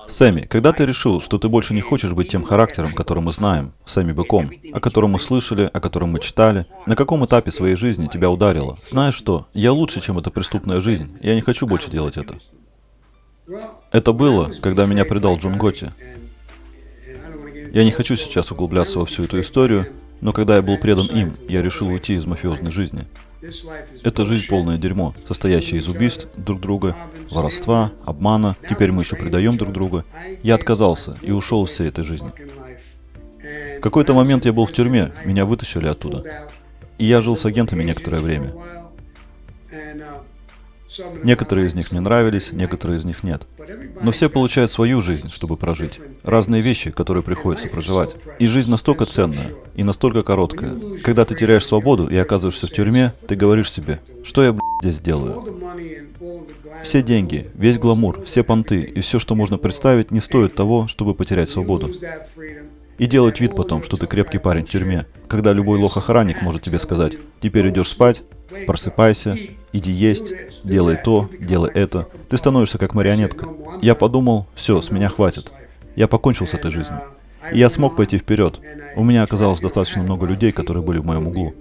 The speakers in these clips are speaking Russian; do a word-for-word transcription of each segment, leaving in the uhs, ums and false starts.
Сэмми, когда ты решил, что ты больше не хочешь быть тем характером, который мы знаем, Сэмми Бэком, о котором мы слышали, о котором мы читали, на каком этапе своей жизни тебя ударило? Знаешь что, я лучше, чем эта преступная жизнь, я не хочу больше делать это. Это было, когда меня предал Джон Готти. Я не хочу сейчас углубляться во всю эту историю, но когда я был предан им, я решил уйти из мафиозной жизни. Это жизнь полное дерьмо, состоящая из убийств друг друга, воровства, обмана, теперь мы еще предаем друг друга. Я отказался и ушел из всей этой жизни. В какой-то момент я был в тюрьме, меня вытащили оттуда. И я жил с агентами некоторое время. Некоторые из них мне нравились, некоторые из них нет. Но все получают свою жизнь, чтобы прожить. Разные вещи, которые приходится проживать. И жизнь настолько ценная и настолько короткая. Когда ты теряешь свободу и оказываешься в тюрьме, ты говоришь себе, что я, блядь, здесь делаю? Все деньги, весь гламур, все понты и все, что можно представить, не стоит того, чтобы потерять свободу. И делать вид потом, что ты крепкий парень в тюрьме, когда любой лох-охранник может тебе сказать, теперь идешь спать, просыпайся, иди есть, делай то, делай это. Ты становишься как марионетка. Я подумал, все, с меня хватит. Я покончил с этой жизнью. И я смог пойти вперед. У меня оказалось достаточно много людей, которые были в моем углу.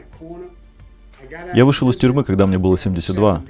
Я вышел из тюрьмы, когда мне было семьдесят два.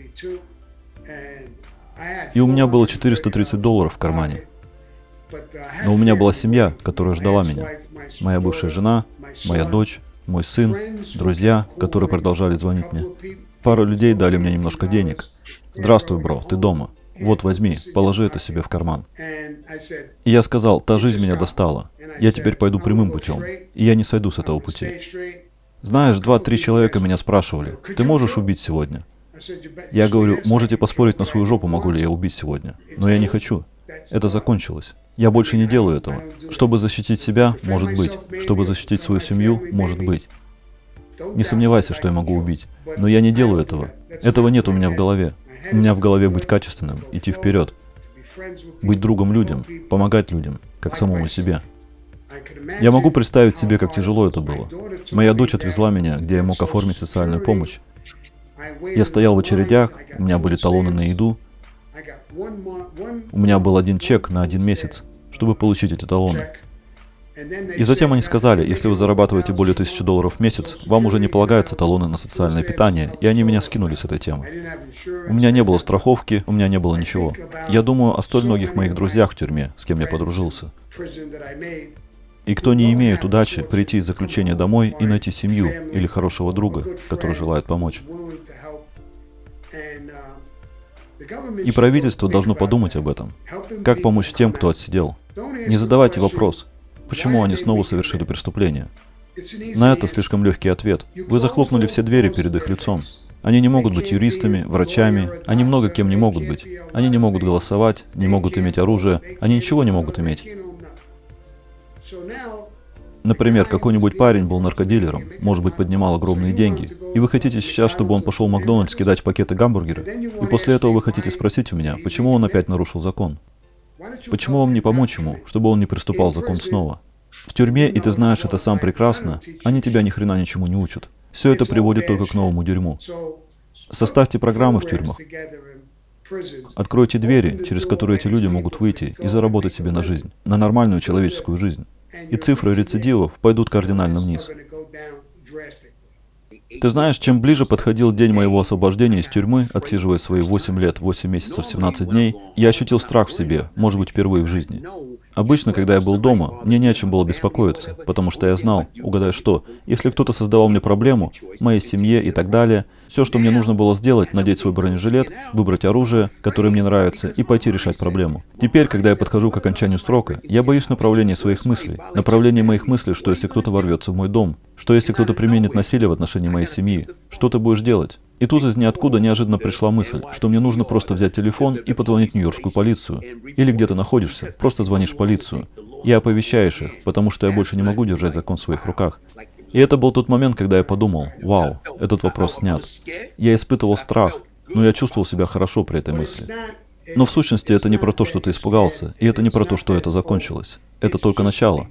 И у меня было четыреста тридцать долларов в кармане. Но у меня была семья, которая ждала меня. Моя бывшая жена, моя дочь, мой сын, друзья, которые продолжали звонить мне. Пару людей дали мне немножко денег. «Здравствуй, бро, ты дома. Вот, возьми, положи это себе в карман». И я сказал, та жизнь меня достала. Я теперь пойду прямым путем. И я не сойду с этого пути. Знаешь, два-три человека меня спрашивали, ты можешь убить сегодня? Я говорю, можете поспорить на свою жопу, могу ли я убить сегодня. Но я не хочу. Это закончилось. Я больше не делаю этого. Чтобы защитить себя, может быть. Чтобы защитить свою семью, может быть. Не сомневайся, что я могу убить. Но я не делаю этого. Этого нет у меня в голове. У меня в голове быть качественным, идти вперед. Быть другом людям, помогать людям, как самому себе. Я могу представить себе, как тяжело это было. Моя дочь отвезла меня, где я мог оформить социальную помощь. Я стоял в очередях, у меня были талоны на еду. У меня был один чек на один месяц, чтобы получить эти талоны. И затем они сказали, если вы зарабатываете более тысячи долларов в месяц, вам уже не полагаются талоны на социальное питание, и они меня скинули с этой темы. У меня не было страховки, у меня не было ничего. Я думаю о столь многих моих друзьях в тюрьме, с кем я подружился. И кто не имеет удачи прийти из заключения домой и найти семью или хорошего друга, который желает помочь. И правительство должно подумать об этом. Как помочь тем, кто отсидел? Не задавайте вопрос, почему они снова совершили преступление. На это слишком легкий ответ. Вы захлопнули все двери перед их лицом. Они не могут быть юристами, врачами, они много кем не могут быть. Они не могут голосовать, не могут иметь оружие, они ничего не могут иметь. Например, какой-нибудь парень был наркодилером, может быть, поднимал огромные деньги, и вы хотите сейчас, чтобы он пошел в Макдональдс кидать пакеты гамбургеры, и после этого вы хотите спросить у меня, почему он опять нарушил закон? Почему вам не помочь ему, чтобы он не приступал закон снова? В тюрьме, и ты знаешь это сам прекрасно, они тебя ни хрена ничему не учат. Все это приводит только к новому дерьму. Составьте программы в тюрьмах. Откройте двери, через которые эти люди могут выйти и заработать себе на жизнь, на нормальную человеческую жизнь. И цифры рецидивов пойдут кардинально вниз. Ты знаешь, чем ближе подходил день моего освобождения из тюрьмы, отсиживая свои восемь лет, восемь месяцев, семнадцать дней, я ощутил страх в себе, может быть, впервые в жизни. Обычно, когда я был дома, мне не о чем было беспокоиться, потому что я знал, угадай что, если кто-то создавал мне проблему, моей семье и так далее, все, что мне нужно было сделать, надеть свой бронежилет, выбрать оружие, которое мне нравится, и пойти решать проблему. Теперь, когда я подхожу к окончанию срока, я боюсь направления своих мыслей. Направление моих мыслей, что если кто-то ворвется в мой дом, что если кто-то применит насилие в отношении моей семьи, что ты будешь делать? И тут из ниоткуда неожиданно пришла мысль, что мне нужно просто взять телефон и позвонить в нью-йоркскую полицию. Или где ты находишься, просто звонишь в полицию. И оповещаешь их, потому что я больше не могу держать закон в своих руках. И это был тот момент, когда я подумал, вау, этот вопрос снят. Я испытывал страх, но я чувствовал себя хорошо при этой мысли. Но в сущности это не про то, что ты испугался, и это не про то, что это закончилось. Это только начало.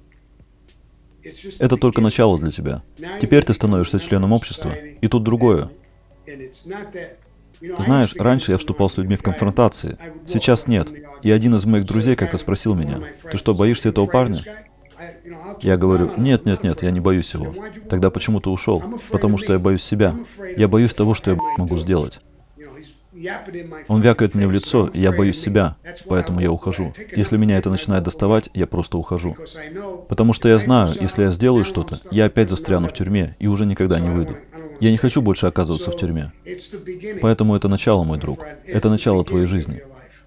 Это только начало для тебя. Теперь ты становишься членом общества, и тут другое. Знаешь, раньше я вступал с людьми в конфронтации, сейчас нет. И один из моих друзей как-то спросил меня: «Ты что, боишься этого парня?» Я говорю: «Нет, нет, нет, я не боюсь его». «Тогда почему ты ушел?» «Потому что я боюсь себя. Я боюсь того, что я могу сделать. Он вякает мне в лицо, и я боюсь себя, поэтому я ухожу. Если меня это начинает доставать, я просто ухожу. Потому что я знаю, если я сделаю что-то, я опять застряну в тюрьме и уже никогда не выйду. Я не хочу больше оказываться в тюрьме. Поэтому это начало, мой друг. Это начало твоей жизни.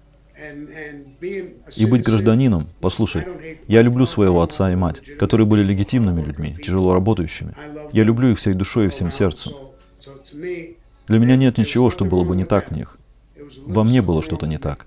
И быть гражданином, послушай, я люблю своего отца и мать, которые были легитимными людьми, тяжело работающими. Я люблю их всей душой и всем сердцем. Для меня нет ничего, что было бы не так в них. Во мне было что-то не так.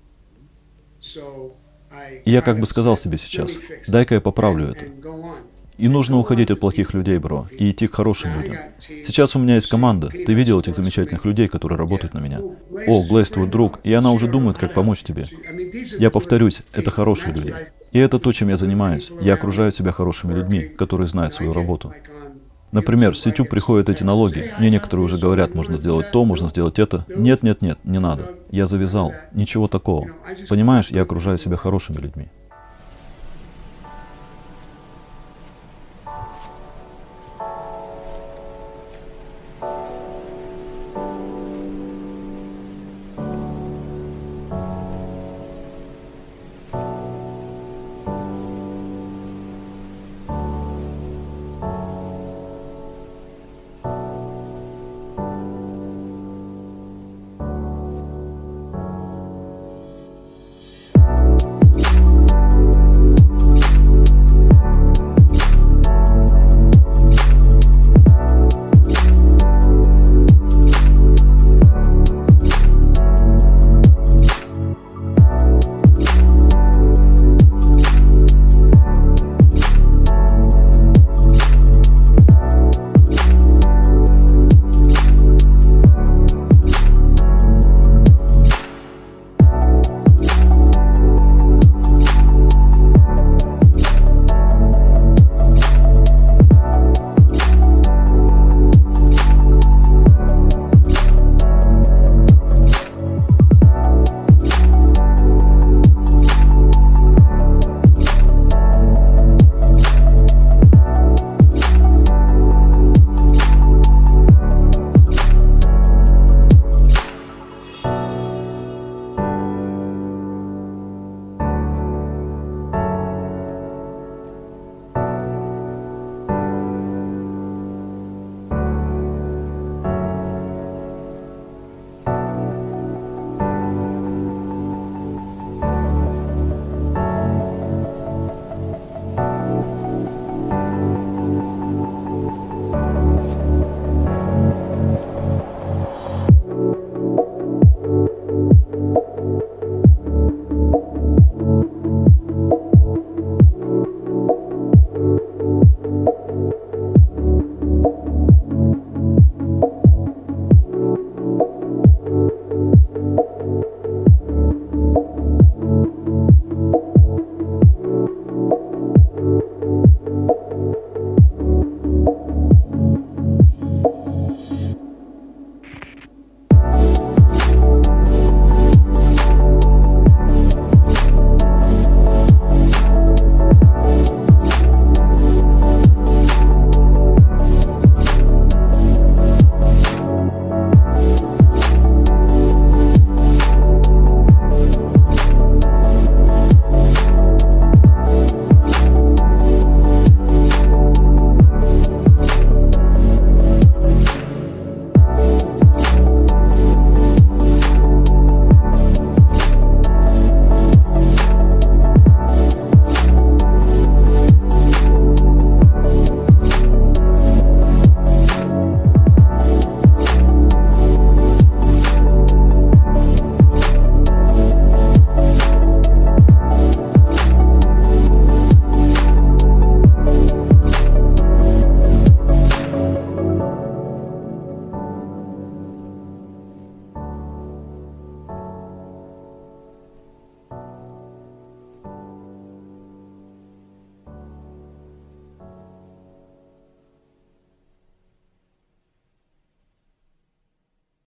И я как бы сказал себе сейчас: дай-ка я поправлю это. И нужно уходить от плохих людей, бро, и идти к хорошим людям. Сейчас у меня есть команда. Ты видел этих замечательных людей, которые работают на меня? О, Глэйс, твой друг, и она уже думает, как помочь тебе. Я повторюсь, это хорошие люди. И это то, чем я занимаюсь. Я окружаю себя хорошими людьми, которые знают свою работу. Например, с YouTube приходят эти налоги. Мне некоторые уже говорят: можно сделать то, можно сделать это. Нет, нет, нет, не надо. Я завязал. Ничего такого. Понимаешь, я окружаю себя хорошими людьми.